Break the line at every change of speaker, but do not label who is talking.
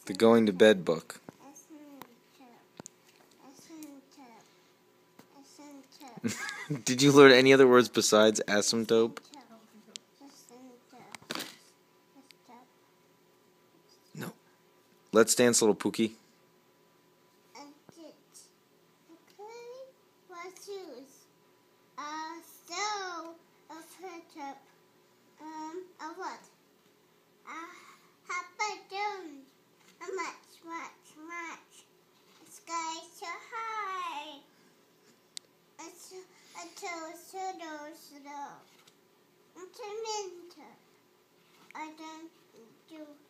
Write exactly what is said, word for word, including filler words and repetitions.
The going to bed book. Did you learn any other words besides asymptote? No. Let's dance, little Pookie.
Uh, so, a picture, um, of what? Uh, Papa Jones. A much, much, much. The sky so high. It's a toe, slow, slow. It's a winter. I don't do